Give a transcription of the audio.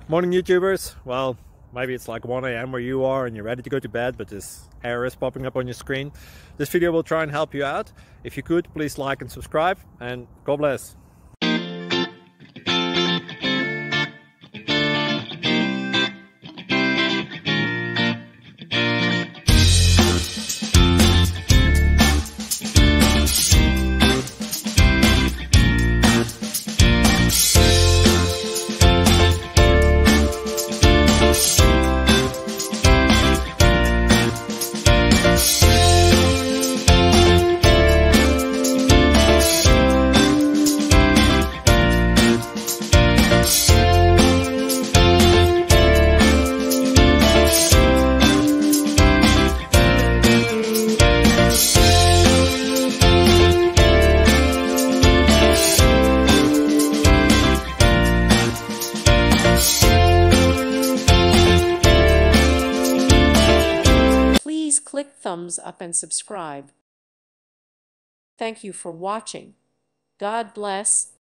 Morning YouTubers. Well, maybe it's like 1 a.m. where you are and you're ready to go to bed, but this error is popping up on your screen. This video will try and help you out. If you could, please like and subscribe, and God bless. Please click thumbs up and subscribe. Thank you for watching. God bless.